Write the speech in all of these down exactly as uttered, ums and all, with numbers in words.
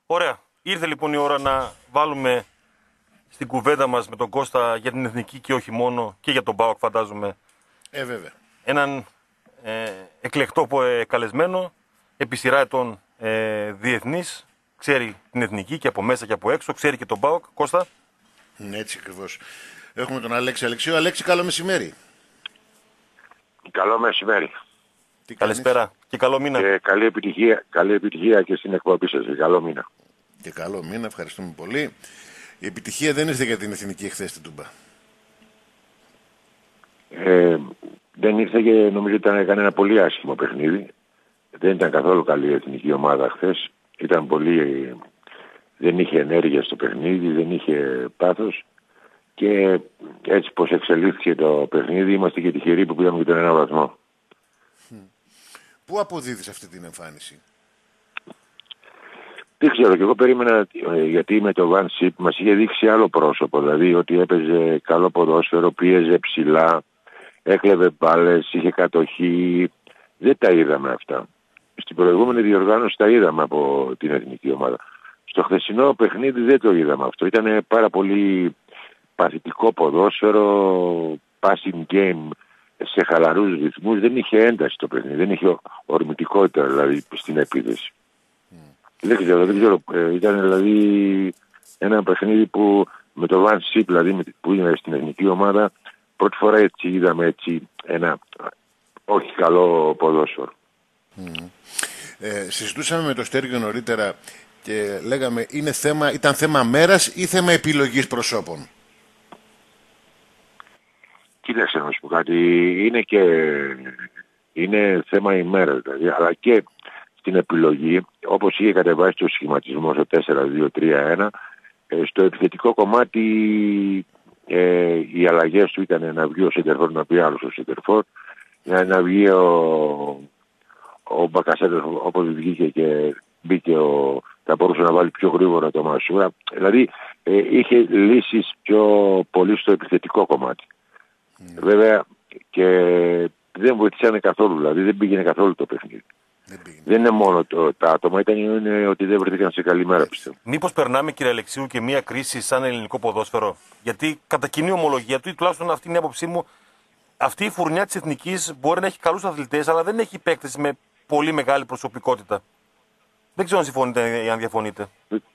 Ωραία. Ήρθε λοιπόν η ώρα να βάλουμε στην κουβέντα μας με τον Κώστα για την εθνική και όχι μόνο, και για τον ΠΑΟΚ φαντάζομαι. Ε, βέβαια. Έναν ε, εκλεκτό ε, καλεσμένο, επί σειρά ετών ε, διεθνής, ξέρει την εθνική και από μέσα και από έξω, ξέρει και τον ΠΑΟΚ. Κώστα. Ναι, έτσι ακριβώς. Έχουμε τον Αλέξη Αλεξίου. Αλέξη, καλό μεσημέρι. Καλό μεσημέρι. Τι Καλησπέρα κάνεις? και καλό μήνα. Και καλή επιτυχία, καλή επιτυχία και στην εκπομπή σας. Καλό μήνα. Και καλό μήνα, ευχαριστούμε πολύ. Η επιτυχία δεν ήρθε για την εθνική εχθές στην Τούμπα. Ε, δεν ήρθε και νομίζω ότι ήταν κανένα πολύ άσχημο παιχνίδι. Δεν ήταν καθόλου καλή η εθνική ομάδα χθες. Ήταν πολύ... Δεν είχε ενέργεια στο παιχνίδι, δεν είχε πάθος. Και έτσι πως εξελίχθηκε το παιχνίδι, είμαστε και τυχεροί που πήραμε και τον ένα βαθμό. Πού αποδίδεις αυτή την εμφάνιση? Δεν ξέρω, και εγώ περίμενα, γιατί με το Van Schip μας είχε δείξει άλλο πρόσωπο, δηλαδή ότι έπαιζε καλό ποδόσφαιρο, πίεζε ψηλά, έκλεβε μπάλες, είχε κατοχή. Δεν τα είδαμε αυτά. Στην προηγούμενη διοργάνωση τα είδαμε από την εθνική ομάδα. Στο χθεσινό παιχνίδι δεν το είδαμε αυτό. Ήταν πάρα πολύ παθητικό ποδόσφαιρο, passing game σε χαλαρούς ρυθμούς. Δεν είχε ένταση το παιχνίδι, δεν είχε ορμητικότητα δηλαδή στην επίθεση. Δεν ξέρω, δεν ξέρω. Ε, ήταν δηλαδή ένα παιχνίδι που με το Van Schip, δηλαδή που είναι στην εθνική ομάδα, πρώτη φορά έτσι είδαμε έτσι ένα όχι καλό ποδόσφαιρο. Mm. Ε, συζητούσαμε με το Στέργιο νωρίτερα και λέγαμε είναι θέμα, ήταν θέμα μέρας ή θέμα επιλογής προσώπων? Κοίταξε να σου πω κάτι, είναι και είναι θέμα ημέρας δηλαδή, αλλά και στην επιλογή, όπως είχε κατεβάσει το σχηματισμό στο τέσσερα δύο τρία ένα, ε, στο επιθετικό κομμάτι ε, οι αλλαγές του ήταν να βγει ο Σεντερφόρ, να πει άλλος ο Σεντερφόρ, να, να βγει ο, ο Μπακασέτος όπως βγήκε και μπήκε ο, θα μπορούσε να βάλει πιο γρήγορα το Μασούρα. Δηλαδή ε, είχε λύσεις πιο πολύ στο επιθετικό κομμάτι. Mm. Βέβαια και δεν βοηθήσανε καθόλου, δηλαδή δεν πήγαινε καθόλου το παιχνίδι. Δεν, δεν είναι μόνο το, τα άτομα, ήταν είναι ότι δεν βρεθήκαν σε καλή μέρα, πιστεύω. Μήπως περνάμε, κύριε Αλεξίου, και μια κρίση σαν ελληνικό ποδόσφαιρο? Γιατί κατά κοινή ομολογία του, ή τουλάχιστον αυτή είναι η άποψή μου, αυτή η φουρνιά της εθνικής μπορεί να έχει καλούς αθλητές, αλλά δεν έχει παίκτες με πολύ μεγάλη προσωπικότητα. Δεν ξέρω αν συμφωνείτε ή αν διαφωνείτε.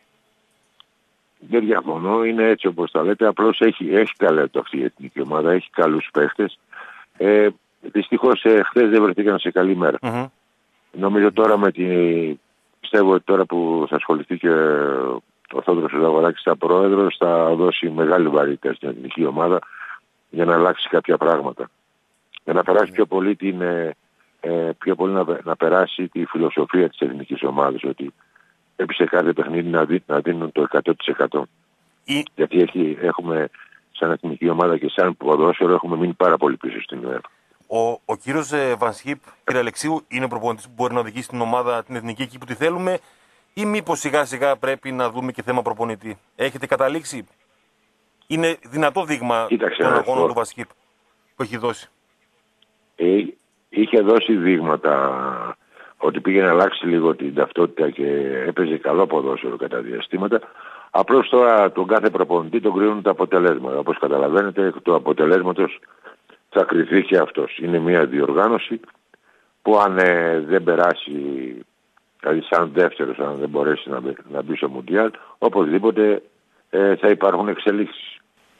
Δεν διαφωνώ, είναι έτσι όπως τα λέτε. Απλώς έχει, έχει ταλέντο αυτή η εθνική ομάδα, έχει καλούς παίκτες. Ε, δυστυχώς ε, χθες δεν βρεθήκαν σε καλή μέρα. Mm-hmm. Νομίζω τώρα με τη... Πιστεύω ότι τώρα που θα ασχοληθεί και ο Θόδωρος Ζαγοράκης σαν πρόεδρος θα δώσει μεγάλη βαρύτητα στην εθνική ομάδα για να αλλάξει κάποια πράγματα. Για να περάσει πιο πολύ, την, ε, πιο πολύ να, να περάσει τη φιλοσοφία της εθνικής ομάδας, ότι πρέπει σε κάθε παιχνίδι να, δι, να δίνουν το εκατό τοις εκατό. Ή... Γιατί έχει, έχουμε σαν εθνική ομάδα και σαν ποδόσφαιρο έχουμε μείνει πάρα πολύ πίσω στην ΕΕ. Ο, ο κύριος Van Schip, κύριε Αλεξίου, είναι ο προπονητής που μπορεί να οδηγήσει την ομάδα την εθνική εκεί που τη θέλουμε, ή μήπως σιγά σιγά πρέπει να δούμε και θέμα προπονητή? Έχετε καταλήξει? Είναι δυνατό δείγμα Κοίταξε, των αγώνων του Van Schip που έχει δώσει? Ε, είχε δώσει δείγματα ότι πήγε να αλλάξει λίγο την ταυτότητα και έπαιζε καλό ποδόσφαιρο κατά διαστήματα. Απλώς τώρα τον κάθε προπονητή τον κρίνουν τα αποτελέσματα. Όπως καταλαβαίνετε, το αποτελέσματος θα κριθεί και αυτός. Είναι μια διοργάνωση που αν ε, δεν περάσει, δηλαδή σαν δεύτερος, αν δεν μπορέσει να μπει, να μπει στο Μουντιάλ, οπωσδήποτε ε, θα υπάρχουν εξελίξεις.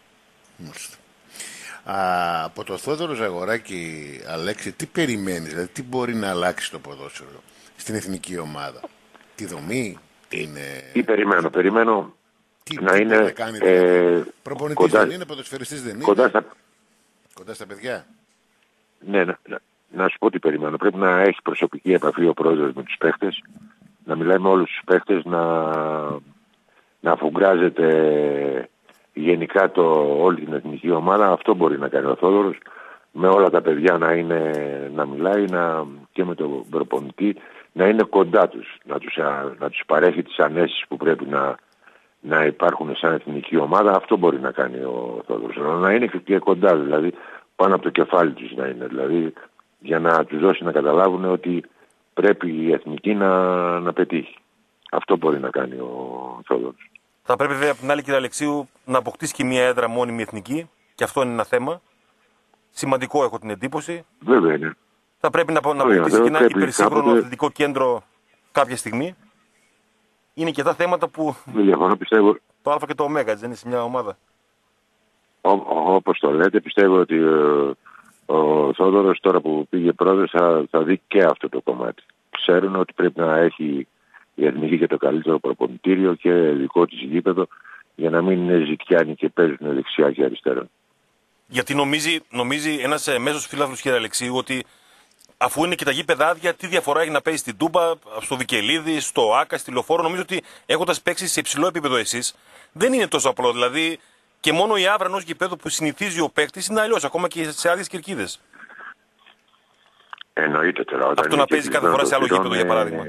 Α, από το Θόδωρο Ζαγοράκη, Αλέξη, τι περιμένεις, δηλαδή τι μπορεί να αλλάξει το ποδόσφαιρο στην εθνική ομάδα? Τη δομή, την... Τι περιμένω, περιμένω τι, να τι είναι... να κάνει, ε, προπονητής κοντά, δεν είναι, ποδοσφαιριστής δεν είναι. Κοντά στα... κοντά στα παιδιά. Ναι, να, να, να σου πω τι περιμένω. Πρέπει να έχει προσωπική επαφή ο πρόεδρος με τους παίχτες, να μιλάει με όλους τους παίχτες, να, να αφουγκράζεται γενικά το, όλη την εθνική ομάδα. Αυτό μπορεί να κάνει ο Θόδωρος. Με όλα τα παιδιά να, είναι, να μιλάει να, και με τον προπονητή, να είναι κοντά τους, να τους, να τους παρέχει τις ανέσεις που πρέπει να, να υπάρχουν σαν εθνική ομάδα. Αυτό μπορεί να κάνει ο Θόδωρος. Να είναι και κοντά, δηλαδή πάνω από το κεφάλι τους να είναι, δηλαδή για να τους δώσει να καταλάβουν ότι πρέπει η εθνική να, να πετύχει. Αυτό μπορεί να κάνει ο Θόδωρος. Θα πρέπει βέβαια από την άλλη, κύριε Αλεξίου, να αποκτήσει και μια έδρα μόνιμη εθνική, και αυτό είναι ένα θέμα. Σημαντικό, έχω την εντύπωση. Βέβαια είναι. Θα πρέπει να, να Βέβαια, αποκτήσει και ένα πρέπει υπερσύγχρονο κάποτε... αθλητικό κέντρο κάποια στιγμή. Είναι και τα θέματα που. Δεν διαφωνώ, πιστεύω. Το Α και το Ω, δεν είναι σε μια ομάδα. Όπως το λέτε, πιστεύω ότι ε, ο Θόδωρος τώρα που πήγε πρόεδρος θα, θα δει και αυτό το κομμάτι. Ξέρουν ότι πρέπει να έχει η εθνική και το καλύτερο προπονητήριο και δικό της γήπεδο για να μην είναι ζητιάνοι και παίζουν δεξιά και αριστερά. Γιατί νομίζει, νομίζει ένας μέσος φίλαθλος, κύριε Αλεξίου, ότι αφού είναι και τα γήπεδα άδεια, τι διαφορά έχει να παίζει στην Τούμπα, στο Βικελίδη, στο Άκα, στη Λεωφόρο. Νομίζω ότι έχοντας παίξει σε υψηλό επίπεδο εσείς, δεν είναι τόσο απλό. Δηλαδή, και μόνο η άβρα ενός γηπέδου που συνηθίζει ο παίκτης είναι αλλιώς, ακόμα και σε άδειες κερκίδες. Εννοείται τώρα. Όταν αυτό να παίζει κάθε φορά σε άλλο γήπεδο, για παράδειγμα.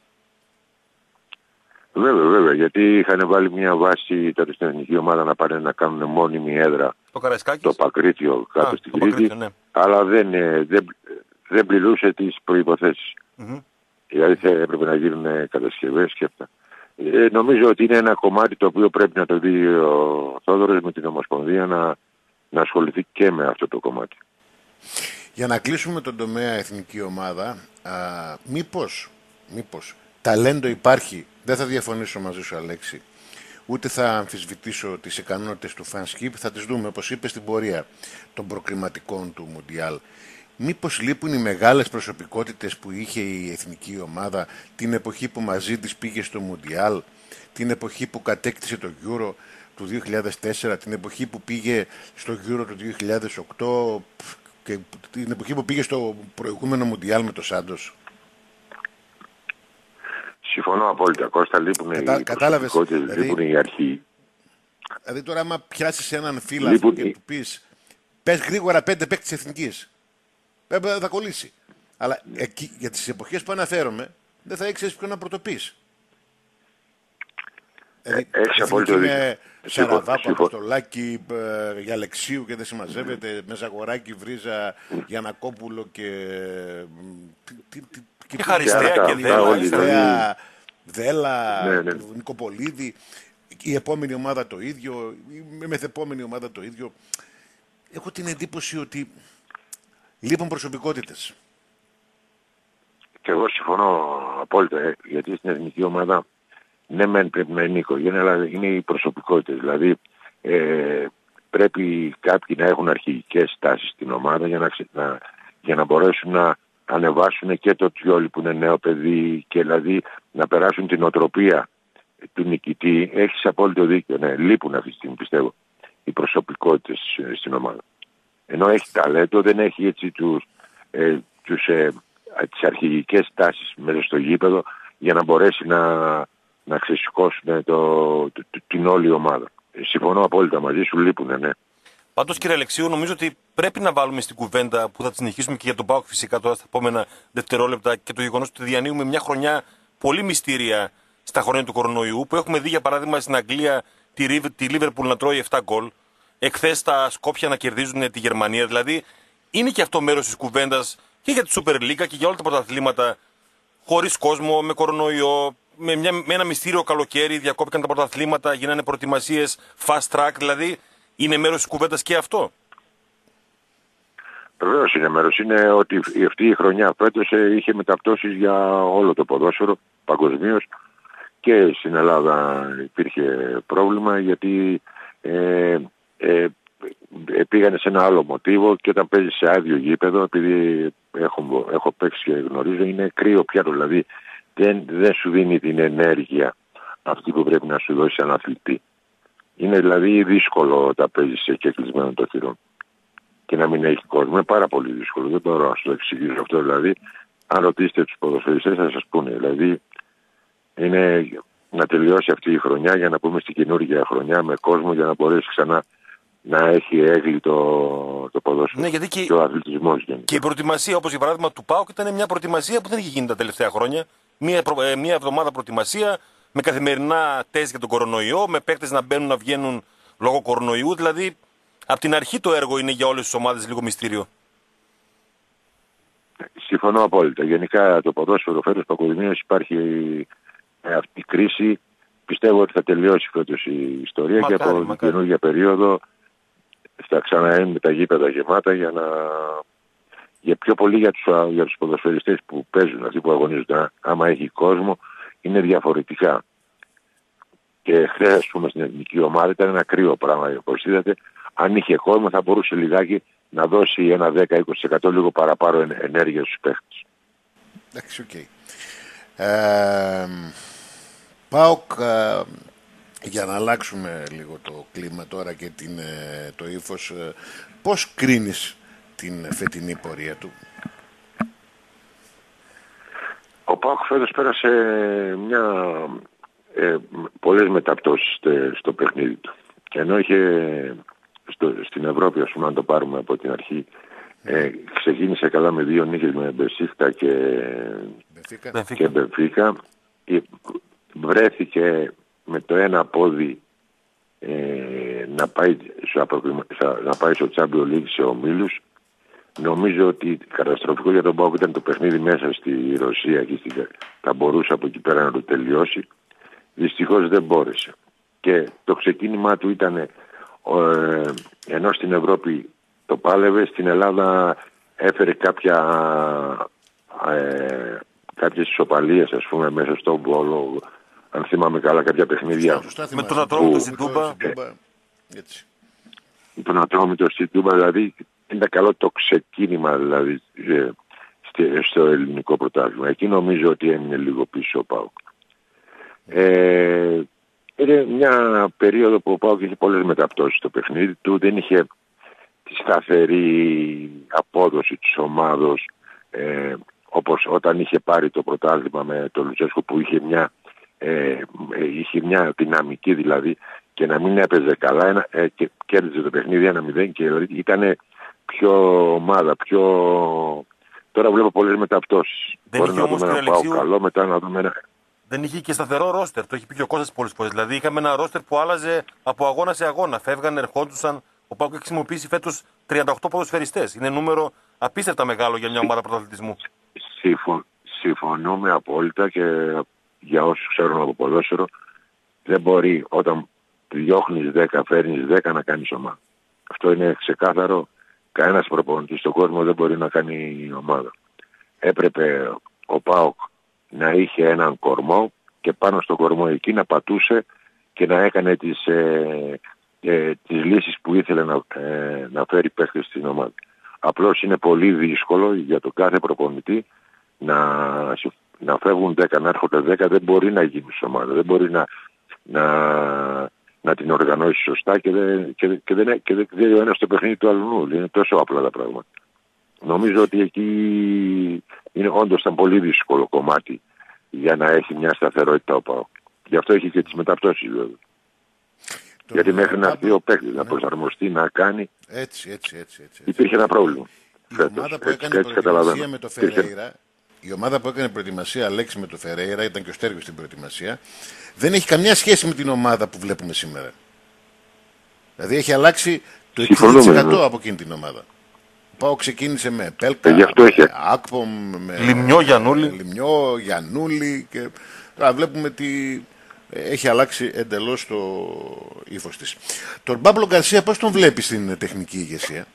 Βέβαια, βέβαια, γιατί είχαν βάλει μια βάση τώρα στην εθνική ομάδα να πάνε να κάνουν μόνιμη έδρα το, το Πακρίτιο κάτω Α, στην Κρήτη, ναι. αλλά δεν, δεν, δεν πληρούσε τις προϋποθέσεις. Mm-hmm. Δηλαδή θα έπρεπε να γίνουν κατασκευές και αυτά. Ε, νομίζω ότι είναι ένα κομμάτι το οποίο πρέπει να το δει ο Θόδωρος με την Ομοσπονδία να, να ασχοληθεί και με αυτό το κομμάτι. Για να κλείσουμε τον τομέα εθνική ομάδα, α, μήπως, μήπως ταλέντο υπάρχει, δεν θα διαφωνήσω μαζί σου Αλέξη, ούτε θα αμφισβητήσω τις ικανότητες του Φανσκίπ, θα τις δούμε όπως είπε στην πορεία των προκριματικών του Μουντιάλ. Μήπως λείπουν οι μεγάλες προσωπικότητες που είχε η εθνική ομάδα την εποχή που μαζί της πήγε στο Μουντιάλ, την εποχή που κατέκτησε το Euro του δύο χιλιάδες τέσσερα, την εποχή που πήγε στο Euro του δύο χιλιάδες οκτώ και την εποχή που πήγε στο προηγούμενο Μουντιάλ με το Σάντος. Συμφωνώ απόλυτα, Κώστα, λείπουν Κατα... οι προσωπικότητες, δηλαδή, λείπουν οι αρχοί. Δηλαδή τώρα άμα πιάσεις έναν φίλαθλο και του πεις πες γρήγορα πέντε παίκτες εθνικής, θα κολλήσει. Αλλά εκεί, για τις εποχές που αναφέρομαι δεν θα ήξερες ποιον να πρωτοπείς. Ε, Έχεις απόλυτο δίκιο. Σαραβάκο, Αποστολάκη, για Αλεξίου και δεν συμμαζεύεται, με Ζαγοράκη, Βρίζα, Γιαννακόπουλο και... Και Χαριστέα και Δέλα. Δέλα, ναι, ναι. Νικοπολίδη, η επόμενη ομάδα το ίδιο, η μεθεπόμενη ομάδα το ίδιο. Έχω την εντύπωση ότι λείπουν προσωπικότητες. Και εγώ συμφωνώ απόλυτα, ε, γιατί στην εθνική ομάδα ναι μεν πρέπει να είναι η οικογένεια, αλλά είναι οι προσωπικότητες. Δηλαδή ε, πρέπει κάποιοι να έχουν αρχηγικές τάσεις στην ομάδα για να, να, για να μπορέσουν να ανεβάσουν και το Τιόλι που είναι νέο παιδί και δηλαδή να περάσουν την οτροπία του νικητή. Έχεις απόλυτο δίκιο, ναι, λείπουν αυτή τη στιγμή πιστεύω οι προσωπικότητες στην ομάδα. Ενώ έχει ταλέντο, δεν έχει έτσι τους, ε, τους, ε, τις αρχηγικές τάσεις μέσα στο γήπεδο για να μπορέσει να, να ξεσηκώσουν το, το, το, την όλη ομάδα. Συμφωνώ απόλυτα μαζί σου, λείπουν, ναι. Πάντως, κύριε Αλεξίου, νομίζω ότι πρέπει να βάλουμε στην κουβέντα που θα τη συνεχίσουμε και για τον ΠΑΟΚ φυσικά τώρα στα επόμενα δευτερόλεπτα και το γεγονός ότι διανύουμε μια χρονιά πολύ μυστήρια στα χρόνια του κορονοϊού, που έχουμε δει για παράδειγμα στην Αγγλία τη, τη Liverpool να τρώει επτά γκολ, εχθές τα Σκόπια να κερδίζουν τη Γερμανία. Δηλαδή, είναι και αυτό μέρος της κουβέντας και για τη Super League και για όλα τα πρωταθλήματα, χωρίς κόσμο, με κορονοϊό, με, μια, με ένα μυστήριο καλοκαίρι, διακόπηκαν τα πρωταθλήματα, γίνανε προετοιμασίες fast track, δηλαδή. Είναι μέρος της κουβέντας και αυτό. Βεβαίως είναι μέρος. Είναι ότι αυτή η χρονιά φέτος είχε μεταπτώσεις για όλο το ποδόσφαιρο παγκοσμίως και στην Ελλάδα υπήρχε πρόβλημα γιατί ε, ε, πήγανε σε ένα άλλο μοτίβο και όταν παίζεις σε άδειο γήπεδο, επειδή έχω, έχω παίξει και γνωρίζω, είναι κρύο πιάτο, δηλαδή δεν, δεν σου δίνει την ενέργεια αυτή που πρέπει να σου δώσει ένα αθλητή. Είναι δηλαδή δύσκολο όταν παίζεις και κλεισμένο το θυρών και να μην έχει κόσμο. Είναι πάρα πολύ δύσκολο. Δεν μπορώ να σου το εξηγήσω αυτό. Δηλαδή, αν ρωτήσετε τους ποδοσφαιριστές θα σας πούνε. Δηλαδή, είναι να τελειώσει αυτή η χρονιά για να πούμε στην καινούργια χρονιά με κόσμο για να μπορέσει ξανά να έχει έγκλη το, το ποδόσφαιρο. Ναι, γιατί και, και ο αθλητισμός γενικά. Και η προετοιμασία, όπως για παράδειγμα του ΠΑΟΚ, ήταν μια προετοιμασία που δεν είχε γίνει τα τελευταία χρόνια. Μια, ε, μια εβδομάδα προετοιμασία με καθημερινά τεστ για τον κορονοϊό, με παίκτες να μπαίνουν να βγαίνουν λόγω κορονοϊού. Δηλαδή, από την αρχή το έργο είναι για όλες τις ομάδες λίγο μυστήριο. Συμφωνώ απόλυτα. Γενικά το ποδόσφαιρο φέτος παγκοσμίως υπάρχει ε, αυτή η κρίση πιστεύω ότι θα τελειώσει φέτος η ιστορία Μακάρι, και από την μακάρι. καινούργια περίοδο θα ξαναένουν τα γήπεδα γεμάτα για να... για πιο πολύ για τους, για τους ποδοσφαιριστές που παίζουν, αυτοί που αγωνίζονται. Άμα έχει κόσμο είναι διαφορετικά. Και χθες, ας πούμε, στην εθνική ομάδα ήταν ένα κρύο πράγμα, όπως είδατε. Αν είχε κόσμο θα μπορούσε λιγάκι να δώσει ένα δέκα με είκοσι τοις εκατό λίγο παραπάνω ενέργεια στους παίχτες. Εντάξει, οκ. Okay. Ε, ΠΑΟΚ, ε, για να αλλάξουμε λίγο το κλίμα τώρα και την, ε, το ύφος, ε, πώς κρίνεις την φετινή πορεία του? Ο ΠΑΟΚ φέτος πέρασε μια, ε, πολλές μεταπτώσεις στο παιχνίδι του. Και ενώ είχε στο, στην Ευρώπη, ας πούμε, αν το πάρουμε από την αρχή, ε, ξεκίνησε καλά με δύο νίκες με Μπεσίχτα και Μπενφίκα. και Μπενφίκα. Βρέθηκε με το ένα πόδι ε, να, πάει στο, να πάει στο Champions League σε ομίλους. Νομίζω ότι καταστροφικό για τον ΠΑΟΚ ήταν το παιχνίδι μέσα στη Ρωσία και στην... θα μπορούσε από εκεί πέρα να το τελειώσει. Δυστυχώς δεν μπόρεσε. Και το ξεκίνημά του ήταν ε, ενώ στην Ευρώπη το πάλευε, στην Ελλάδα έφερε κάποια ε, κάποιες ισοπαλίες, ας πούμε, μέσα στον πόλο, αν θυμάμαι καλά, κάποια παιχνίδια. Με τον Ατρόμητο στην Τούμπα. Με τον Ατρόμητο στην Τούμπα, δηλαδή ήταν καλό το ξεκίνημα, δηλαδή, στο ελληνικό πρωτάθλημα. Εκεί νομίζω ότι έμεινε λίγο πίσω ο ΠΑΟΚ. Ε, είναι μια περίοδο που ο ΠΑΟΚ είχε πολλές μεταπτώσεις στο παιχνίδι του, δεν είχε τη σταθερή απόδοση της ομάδος, ε, όπως όταν είχε πάρει το πρωτάθλημα με τον Λουτσέσκο, που είχε μια, ε, είχε μια δυναμική δηλαδή, και να μην έπαιζε καλά, ένα, ε, και κέρδιζε το παιχνίδι ένα μηδέν και ήταν πιο ομάδα, πιο... Τώρα βλέπω πολλές μεταπτώσεις. Δεν Μπορεί να δούμε ένα ΠΑΟΚ καλό, μετά να δούμε ένα... Δεν είχε και σταθερό ρόστερ, το έχει πει και ο Κώστας πολλές φορές. Δηλαδή είχαμε ένα ρόστερ που άλλαζε από αγώνα σε αγώνα. Φεύγαν, ερχόντουσαν. Ο ΠΑΟΚ έχει χρησιμοποιήσει φέτος τριάντα οκτώ ποδοσφαιριστές. Είναι νούμερο απίστευτα μεγάλο για μια ομάδα πρωταθλητισμού. Συμφω... Συμφωνούμε απόλυτα, και για όσους ξέρουν από ποδόσφαιρο, δεν μπορεί όταν διώχνεις δέκα, φέρνεις δέκα να κάνεις ομάδα. Αυτό είναι ξεκάθαρο. Κανένας προπονητής στον κόσμο δεν μπορεί να κάνει ομάδα. Έπρεπε ο ΠΑΟΚ να είχε έναν κορμό και πάνω στον κορμό εκεί να πατούσε και να έκανε τις, ε, ε, τις λύσεις που ήθελε να, ε, να φέρει παίχτες στην ομάδα. Απλώς είναι πολύ δύσκολο για τον κάθε προπονητή να, να φεύγουν δέκα, να έρχονται δέκα, δεν μπορεί να γίνει στην ομάδα. Δεν μπορεί να, να, να την οργανώσει σωστά και δεν, και, και δεν, και δεν ξέρει ο ένας το παιχνίδι του αλλού. Είναι τόσο απλά τα πράγματα. Νομίζω ότι εκεί είναι όντως ένα πολύ δύσκολο κομμάτι για να έχει μια σταθερότητα ο ΠΑΟΚ. Γι' αυτό έχει και τις μεταπτώσεις βέβαια. Το Γιατί μέχρι να έρθει ο παίκτης ναι. να προσαρμοστεί, να κάνει, έτσι, έτσι, έτσι, έτσι, έτσι. υπήρχε ένα πρόβλημα. Η φέτος. ομάδα που έτσι, έκανε έτσι, προετοιμασία με το Φερέιρα, η ομάδα που έκανε προετοιμασία Αλέξη με το Φερέιρα, ήταν και ο Στέργιος στην προετοιμασία, δεν έχει καμιά σχέση με την ομάδα που βλέπουμε σήμερα. Δηλαδή έχει αλλάξει το εξήντα τοις εκατό ναι. από εκείνη την ομάδα. Ο ΠΑΟΚ ξεκίνησε με Πέλκα, ε, με Άκπομ, με Λιμνιό, Γιαννούλη. Λιμνιό, Γιαννούλη και τώρα βλέπουμε τι έχει αλλάξει εντελώς το ύφος της. Τον Παύλο Γκαρσία πώς τον βλέπεις στην τεχνική ηγεσία?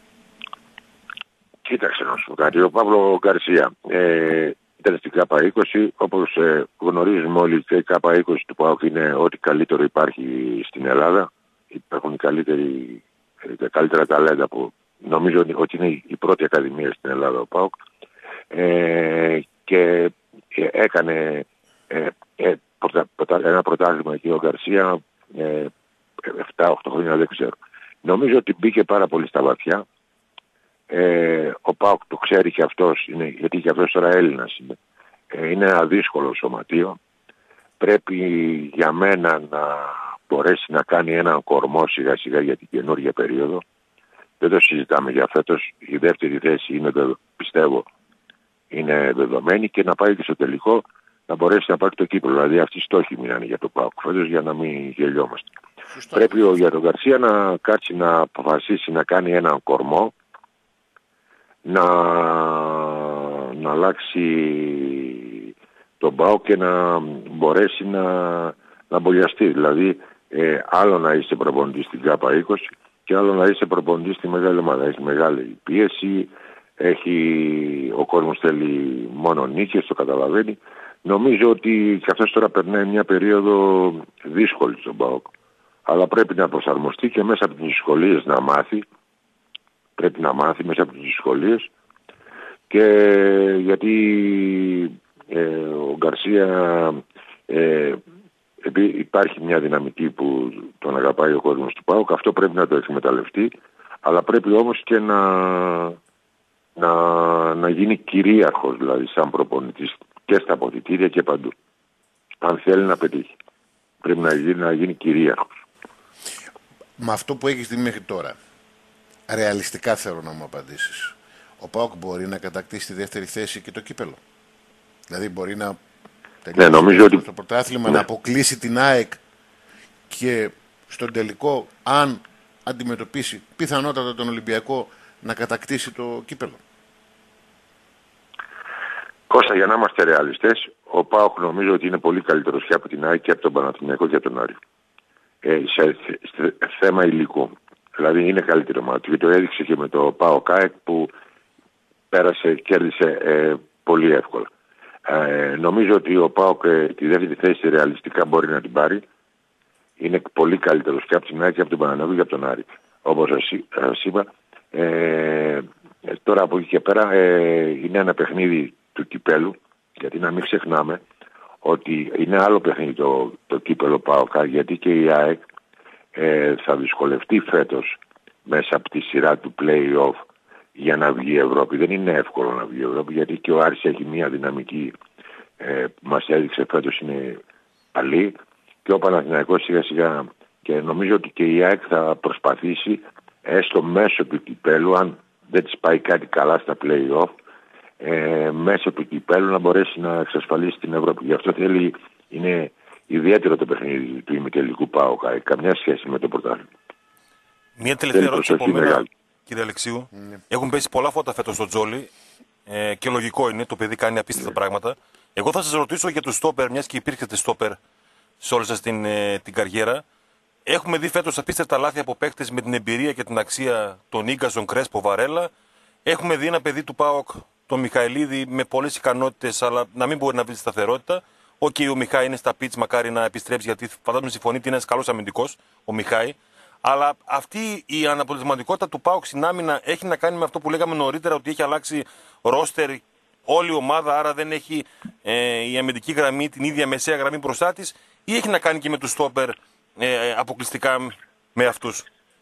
Κοίταξε να σου πω κάτι. Ο Παύλο Γκαρσία ε, ήταν στην ΚΑΠΑ είκοσι, όπως ε, γνωρίζουμε όλοι, και η ΚΑΠΑ είκοσι του ΠΑΟΚ είναι ό,τι καλύτερο υπάρχει στην Ελλάδα. Υπάρχουν οι καλύτεροι, τα καλύτερα ταλέντα που νομίζω ότι είναι η πρώτη ακαδημία στην Ελλάδα ο ΠΑΟΚ, ε, και έκανε ε, ε, πρωτα, πρωτα, ένα πρωτάθλημα εκεί ο Γκαρσία ε, επτά οκτώ χρόνια, δεν ξέρω. Νομίζω ότι μπήκε πάρα πολύ στα βαθιά. Ε, ο ΠΑΟΚ το ξέρει και αυτός, είναι, γιατί και αυτός τώρα Έλληνας είναι. Ε, είναι ένα δύσκολο σωματείο. Πρέπει για μένα να μπορέσει να κάνει έναν κορμό σιγά σιγά για την καινούργια περίοδο. Δεν το συζητάμε για φέτος. Η δεύτερη θέση είναι, πιστεύω, είναι δεδομένη, και να πάει και στο τελικό να μπορέσει να πάρει το κύπελλο. Δηλαδή αυτοί οι στόχοι μείνανε για το ΠΑΟΚ φέτος, για να μην γελιόμαστε. Σωστά. Πρέπει ο, για τον Γκαρσία να κάτσει να αποφασίσει να κάνει έναν κορμό, να, να αλλάξει στον ΠΑΟΚ και να μπορέσει να, να μπολιαστεί. Δηλαδή, ε, άλλο να είσαι προπονητής στην ΚΑΠΑ είκοσι και άλλο να είσαι προπονητής στη μεγάλη ομάδα. Έχει μεγάλη πίεση, έχει, ο κόσμος θέλει μόνο νίκες, το καταλαβαίνει. Νομίζω ότι και αυτός τώρα περνάει μια περίοδο δύσκολη στον ΠΑΟΚ. Αλλά πρέπει να προσαρμοστεί και μέσα από τις δυσκολίες να μάθει. Πρέπει να μάθει μέσα από τις δυσκολίες. Και γιατί ε, ο Γκαρσία ε, υπάρχει μια δυναμική που τον αγαπάει ο κόσμος του ΠΑΟΚ. Αυτό πρέπει να το εκμεταλλευτεί. Αλλά πρέπει όμως και να, να, να γίνει κυρίαρχος, δηλαδή σαν προπονητής και στα αποδυτήρια και παντού. Αν θέλει να πετύχει. Πρέπει να γίνει, να γίνει κυρίαρχος. Με αυτό που έχεις δει μέχρι τώρα, ρεαλιστικά θέλω να μου απαντήσεις. Ο ΠΑΟΚ μπορεί να κατακτήσει τη δεύτερη θέση και το κύπελο? Δηλαδή μπορεί να τελειώσει ναι, νομίζω ότι... στο πρωτάθλημα, ναι. να αποκλείσει την ΑΕΚ και στον τελικό, αν αντιμετωπίσει πιθανότατα τον Ολυμπιακό, να κατακτήσει το κύπελο? Κώστα, για να είμαστε ρεαλιστές, ο ΠΑΟΚ νομίζω ότι είναι πολύ καλύτερος και από την ΑΕΚ και από τον Παναθηναϊκό και από τον Άρη. Ε, σε, σε θέμα υλικού. Δηλαδή είναι καλύτερο ομάδα. Και το έδειξε και με το ΠΑΟΚ ΑΕΚ που πέρασε, κέρδισε ε, πολύ εύκολα. Ε, νομίζω ότι ο ΠΑΟΚ ε, τη δεύτερη θέση ρεαλιστικά μπορεί να την πάρει. Είναι πολύ καλύτερος και από την ΑΕΚ και από τον Παναθηναϊκό και από τον Άρη. Όπως σας είπα. Ε, τώρα από εκεί και πέρα ε, είναι ένα παιχνίδι του κυπέλου, γιατί να μην ξεχνάμε ότι είναι άλλο παιχνίδι το, το κύπελο ΠΑΟΚ, γιατί και η ΑΕΚ ε, θα δυσκολευτεί φέτος μέσα από τη σειρά του play-off για να βγει η Ευρώπη. Δεν είναι εύκολο να βγει η Ευρώπη, γιατί και ο Άρης έχει μια δυναμική ε, που μας έδειξε φέτος είναι καλή, και ο Παναθηναϊκός σιγά σιγά, και νομίζω ότι και η ΑΕΚ θα προσπαθήσει έστω μέσω του κυπέλου, αν δεν της πάει κάτι καλά στα play-off, ε, μέσω του κυπέλου να μπορέσει να εξασφαλίσει την Ευρώπη. Γι' αυτό θέλει, είναι ιδιαίτερο το παιχνίδι του ημιτελικού ΠΑΟΚ, καμιά σχέση με το πρωτάθλημα. Μια τελευταία ερώτηση από μένα, κύριε Αλεξίου. Mm. Έχουν πέσει πολλά φώτα φέτος στο Τζόλι ε, και λογικό είναι, το παιδί κάνει απίστευτα yeah. πράγματα. Εγώ θα σας ρωτήσω για τους στόπερ, μιας και υπήρχετε στόπερ σε όλη σας την, ε, την καριέρα. Έχουμε δει φέτος απίστευτα λάθη από παίκτες με την εμπειρία και την αξία, τον Ίγκασον, Κρέσπο, Βαρέλα. Έχουμε δει ένα παιδί του ΠΑΟΚ, τον Μιχαηλίδη, με πολλές ικανότητες, αλλά να μην μπορεί να βρει σταθερότητα. Οκ, okay, ο Μιχάη είναι στα πιτς, μακάρι να επιστρέψει, γιατί φαντάζομαι συμφωνείτε, είναι ένας καλός αμυντικός, ο Μιχάη. Αλλά αυτή η αναποτελεσματικότητα του ΠΑΟΚ στην άμυνα έχει να κάνει με αυτό που λέγαμε νωρίτερα, ότι έχει αλλάξει ρόστερ όλη η ομάδα, άρα δεν έχει ε, η αμυντική γραμμή την ίδια μεσαία γραμμή μπροστά της, ή έχει να κάνει και με τους στόπερ ε, αποκλειστικά με αυτούς?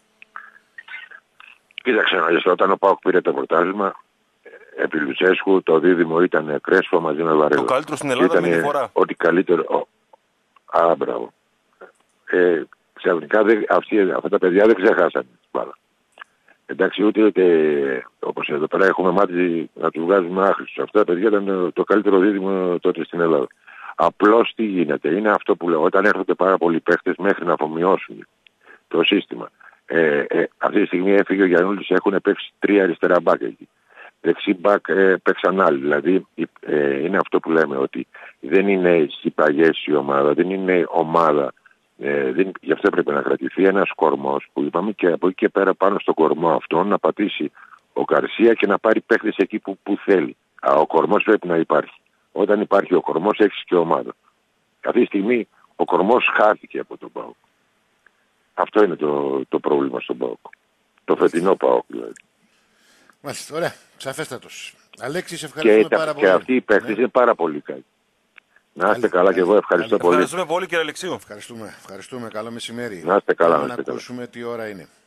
Κοίταξε, όταν ο ΠΑΟΚ πήρε το πρωτάθλημα, επί Λουτσέσκου το δίδυμο ήταν Κρέσπο μαζί με Βαρέλα. Το καλύτερο στην Ελλάδα με τη φορά. Ό,τι καλύτερο. Α, μπράβο. Ε, ξαφνικά δεν, αυτοί, αυτά τα παιδιά δεν ξεχάσανε μπάλα. Εντάξει, ούτε, ούτε όπως εδώ πέρα έχουμε μάθει να τους βγάζουμε άχρηστος. Αυτά τα παιδιά ήταν το καλύτερο δίδυμο τότε στην Ελλάδα. Απλώς τι γίνεται, είναι αυτό που λέω, όταν έρχονται πάρα πολλοί παίχτες μέχρι να αφομοιώσουν το σύστημα. Ε, ε, αυτή τη στιγμή έφυγε ο Γιαννούλης, έχουν παίξει τρία αριστερά μπακ εκεί. Δεξί μπακ ε, παίξαν άλλοι. Δηλαδή ε, είναι αυτό που λέμε, ότι δεν είναι συμπαγές η ομάδα, δεν είναι ομάδα. Ε, δεν, γι' αυτό πρέπει να κρατηθεί ένας κορμός που είπαμε, και από εκεί και πέρα πάνω στον κορμό αυτόν να πατήσει ο Γκαρσία και να πάρει παίχτες εκεί που, που θέλει. Α, ο κορμός πρέπει να υπάρχει. Όταν υπάρχει ο κορμός έχεις και ομάδα. Αυτή τη στιγμή ο κορμός χάθηκε από τον ΠΑΟΚ. Αυτό είναι το, το πρόβλημα στον ΠΑΟΚ. Το φετινό ΠΑΟΚ δηλαδή. Μάλιστα, ωραία. Σαφέστατος. Αλέξη, σε ευχαριστούμε και, πάρα και πολύ. Και αυτοί οι παίκτες ναι. είναι πάρα πολύ καλοί. Να είστε καλά και εγώ ευχαριστώ καλή. πολύ. Ευχαριστούμε πολύ κύριε Αλεξίου. Ευχαριστούμε. Ευχαριστούμε. Καλό μεσημέρι. Να είστε καλά. Να ακούσουμε τι ώρα είναι.